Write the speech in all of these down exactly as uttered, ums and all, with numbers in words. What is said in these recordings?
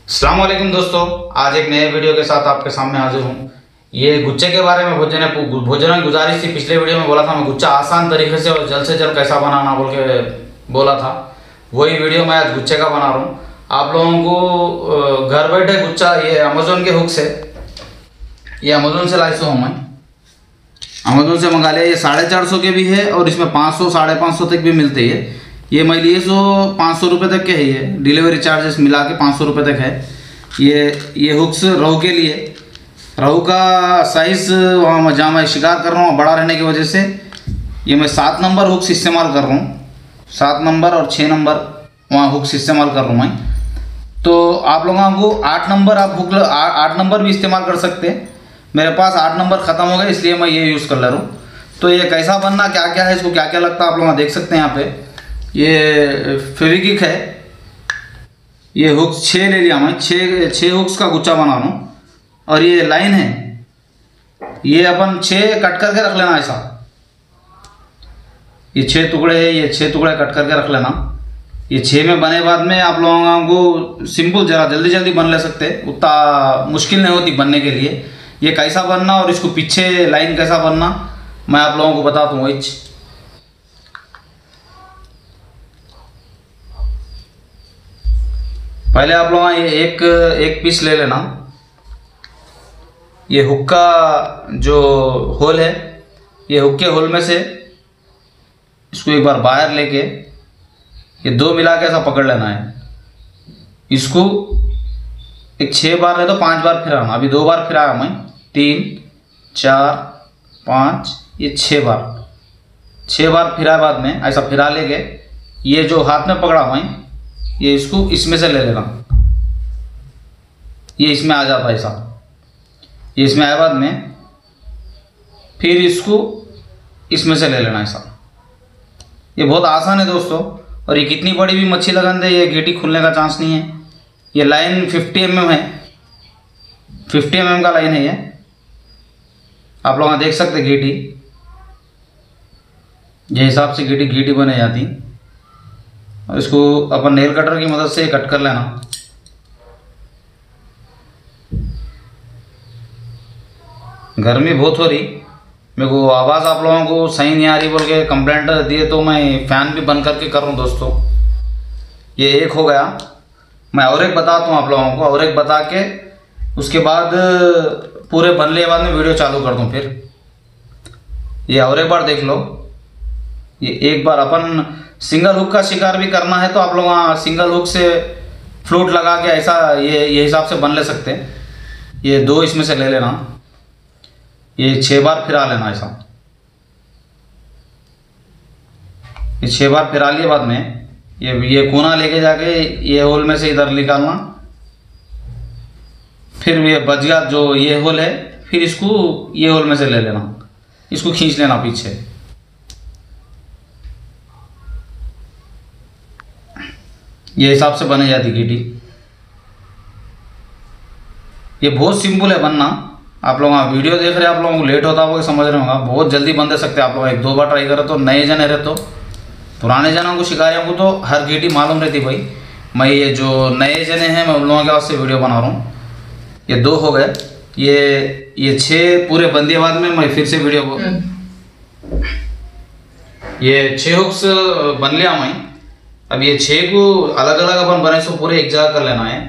अस्सलाम वालेकुम दोस्तों, आज एक नए वीडियो के साथ आपके सामने हाजिर हूँ। ये गुच्चे के बारे में भोजन भोजन की गुजारिश थी। पिछले वीडियो में बोला था मैं गुच्चा आसान तरीके से और जल्द से जल्द कैसा बनाना बोल के बोला था। वही वीडियो मैं आज गुच्चे का बना रहा हूँ। आप लोगों को घर बैठे गुच्चा ये अमेजोन के हुक से ये अमेजोन से लाई हूँ मैं। अमेजोन से मंगा लिया। ये साढ़े चार सौ के भी है और इसमें पाँच सौ साढ़े पाँच सौ तक भी मिलते हैं। ये मैं लिए सो पाँच सौ रुपये तक के है। ये डिलीवरी चार्जेस मिला के पाँच सौ रुपये तक है। ये ये हुक्स रहू के लिए, रहू का साइज़ वहाँ जहाँ मैं शिकार कर रहा हूँ बड़ा रहने की वजह से ये मैं सात नंबर हुक्स इस्तेमाल कर रहा हूँ। सात नंबर और छः नंबर वहाँ हुक्स इस्तेमाल कर रहा हूँ मैं। तो आप लोगों को आठ नंबर आप हुक आठ नंबर भी इस्तेमाल कर सकते हैं। मेरे पास आठ नंबर ख़त्म हो गए इसलिए मैं ये यूज़ कर ले रहा हूँ। तो ये कैसा बनना, क्या क्या है, इसको क्या क्या लगता है आप लोग देख सकते हैं। यहाँ पे ये फेविक्विक है। ये हुक्स छः ले लिया मैं, छः छः हुक्स का गुच्छा बना रहा हूँ। और ये लाइन है, ये अपन छः कट करके रख लेना ऐसा। ये छः टुकड़े है, ये छः टुकड़े कट करके रख लेना। ये छः में बने बाद में आप लोगों को सिंपल जरा जल्दी जल्दी बन ले सकते, उतना मुश्किल नहीं होती बनने के लिए। ये कैसा बनना और इसको पीछे लाइन कैसा बनना मैं आप लोगों को बताता हूँ। वही पहले आप लोग ये एक एक पीस ले लेना। ये हुक का जो होल है, ये हुक के होल में से इसको एक बार बाहर लेके ये दो मिला के ऐसा पकड़ लेना है। इसको एक छः बार नहीं तो पांच बार फिराना। अभी दो बार फिराया मैं, तीन चार पाँच, ये छः बार छः बार फिरा बाद में ऐसा फिरा लेके ये जो हाथ में पकड़ा मैं ये इसको इसमें से ले लेना। ये इसमें आ जाता है ऐसा। ये इसमें आए बाद में फिर इसको इसमें से ले लेना ऐसा। ये बहुत आसान है दोस्तों। और ये कितनी बड़ी भी मच्छी लगन दे ये गीटी खुलने का चांस नहीं है। ये लाइन फिफ्टी एम एम है, फिफ्टी एम एम का लाइन है ये। आप लोग देख सकते गीटी, ये हिसाब से गीटी गीटी बने जाती। और इसको अपन नेल कटर की मदद से कट कर लेना। गर्मी बहुत हो रही, मेरे को आवाज़ आप लोगों को सही नहीं आ रही बोल के कंप्लेंट दिए तो मैं फ़ैन भी बंद करके कर रहा हूँ दोस्तों। ये एक हो गया। मैं और एक बताता हूँ आप लोगों को, और एक बता के उसके बाद पूरे बनने के बाद में वीडियो चालू कर दूँ। फिर ये और एक बार देख लो। ये एक बार अपन सिंगल हुक का शिकार भी करना है तो आप लोग वहाँ सिंगल हुक से फ्लूट लगा के ऐसा ये ये हिसाब से बन ले सकते हैं। ये दो इसमें से ले लेना, ये छः बार फिरा लेना ऐसा। ये छः बार फिरा लिए बाद में ये ये कोना लेके जाके ये होल में से इधर निकालना। फिर ये बच गया जो ये होल है, फिर इसको ये होल में से ले लेना, इसको खींच लेना पीछे। ये हिसाब से बनी जाती गीटी। ये बहुत सिंपल है बनना। आप लोग वीडियो देख रहे हैं, आप लोगों को लेट होता होगा समझ रहे होगा, बहुत जल्दी बन दे सकते हैं आप लोग। एक दो बार ट्राई करें तो नए जने रहे तो, पुराने जनों को शिकारियों को तो हर गीटी मालूम रहती भाई। मैं ये जो नए जने हैं मैं उन लोगों के वास्ते वीडियो बना रहा हूँ। ये दो हो गए। ये ये छः पूरे बंदे बाद में मैं फिर से वीडियो को ये छः हुक्स बन लिया मैं। अब ये छः को अलग अलग अपन बने सो पूरे एक जगह कर लेना है।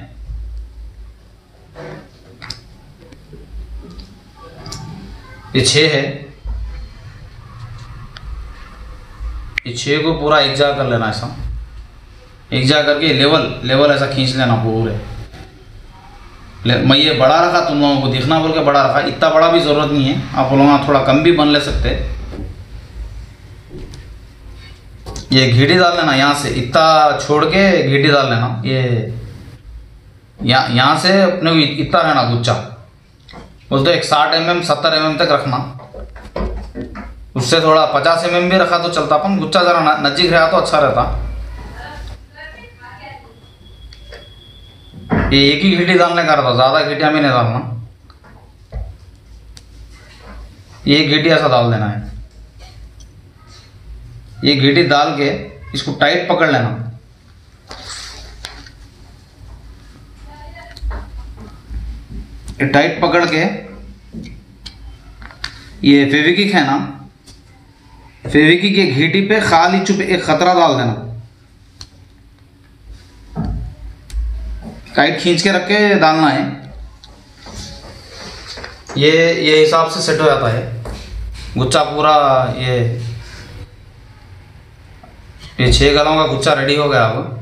ये छः है, ये छः को पूरा एक जगह कर लेना ऐसा। एक जगह करके लेवल लेवल ऐसा खींच लेना पूरे। मैं ये बड़ा रखा, तुम लोगों को दिखना बोल के बड़ा रखा। इतना बड़ा भी ज़रूरत नहीं है, आप लोग थोड़ा कम भी बन ले सकते। ये घीटी डाल लेना यहाँ से, इतना छोड़ के घीटी डाल लेना। ये यहाँ यहाँ से अपने इतना रहना गुच्छा, बोलते एक साठ एम एम सत्तर एम एम तक रखना। उससे थोड़ा पचास एम एम भी रखा तो चलता, अपन गुच्छा जरा नजदीक रहा तो अच्छा रहता। ये एक ही घीटी डालने का रहता, ज़्यादा घीटियाँ भी नहीं डालना। ये घीटी ऐसा डाल देना है। ये घीटी डाल के इसको टाइट पकड़ लेना। ये टाइट पकड़ के, ये फेविक्विक है ना, फेविक्विक के घीटी पे खाली चुप एक खतरा डाल देना, टाइट खींच के रख के डालना है। ये ये हिसाब से सेट हो जाता है गुच्छा पूरा। ये ये छह गलों का गुच्छा रेडी हो गया। अब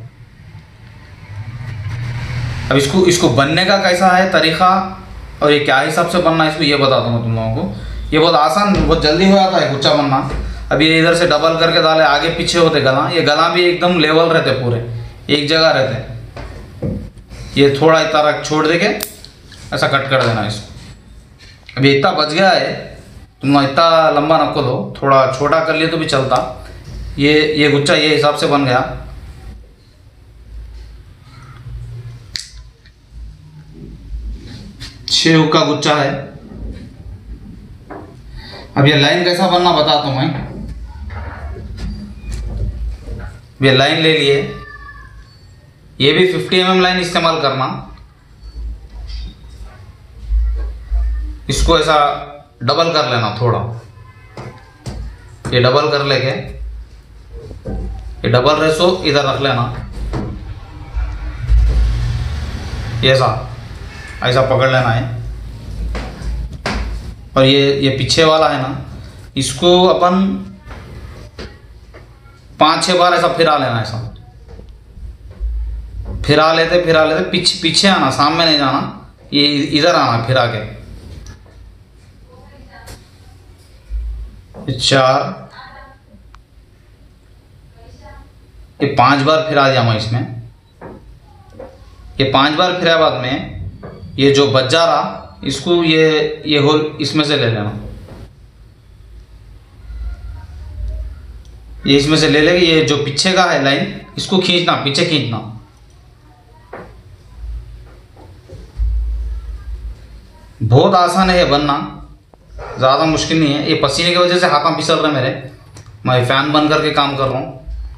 अब इसको इसको बनने का कैसा है तरीका और ये क्या हिसाब से बनना है इसको ये बताता हूँ तुम लोगों को। ये बहुत आसान, बहुत जल्दी हो जाता है गुच्छा बनना। अब ये इधर से डबल करके डाले, आगे पीछे होते गला, ये गला भी एकदम लेवल रहते, पूरे एक जगह रहते। ये थोड़ा इतना रख छोड़ दे के ऐसा कट कर देना इसको। अभी इतना बच गया है, तुम इतना लंबा नको लो, थोड़ा छोटा कर लिए तो भी चलता। ये ये गुच्छा ये हिसाब से बन गया। छह हुक का गुच्छा है। अब ये लाइन कैसा बनना बताता हूँ मैं। ये लाइन ले लिए, ये भी पचास एम एम लाइन इस्तेमाल करना। इसको ऐसा डबल कर लेना थोड़ा, ये डबल कर लेके ये डबल रेसो इधर रख लेना, ऐसा ऐसा पकड़ लेना है। और ये ये पीछे वाला है ना, इसको अपन पांच छह बार ऐसा फिरा लेना, ऐसा फिरा लेते फिरा लेते पीछे पीछे आना, सामने नहीं जाना, ये इधर आना फिरा के। चार, ये पांच बार फिरा दिया मैं इसमें। ये पांच बार फिरा बाद में ये जो बच जा रहा इसको ये ये होल इसमें से ले लेना, ये इसमें से ले लेंगे। ये जो पीछे का है लाइन इसको खींचना, पीछे खींचना। बहुत आसान है ये बनना, ज़्यादा मुश्किल नहीं है। ये पसीने की वजह से हाथ फिसल रहे मेरे, मैं फैन बंद करके काम कर रहा हूँ।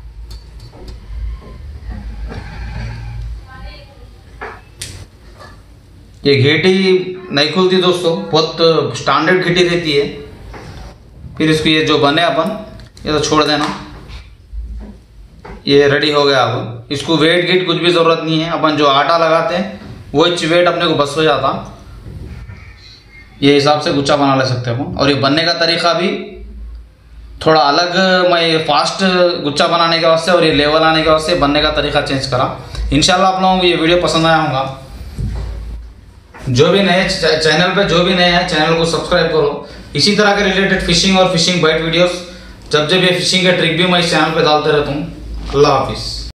ये घीटी नहीं खुलती दोस्तों, बहुत स्टैंडर्ड घीटी रहती है। फिर इसको ये जो बने अपन ये तो छोड़ देना। ये रेडी हो गया। अब इसको वेट गीट कुछ भी ज़रूरत नहीं है, अपन जो आटा लगाते हैं वो वेट अपने को बस हो जाता। ये हिसाब से गुच्छा बना ले सकते हैं। और ये बनने का तरीका भी थोड़ा अलग, मैं फास्ट गुच्छा बनाने के वास्ते और ये लेवल आने के वास्ते बनने का तरीका चेंज करा। इंशाल्लाह आप लोगों को ये वीडियो पसंद आया होगा। जो भी नए चैनल पे जो भी नए हैं चैनल को सब्सक्राइब करो। इसी तरह के रिलेटेड फिशिंग और फिशिंग बाइट वीडियोस, जब जब ये फिशिंग के ट्रिक भी मैं इस चैनल पे डालते रहता हूँ। अल्लाह हाफिज़।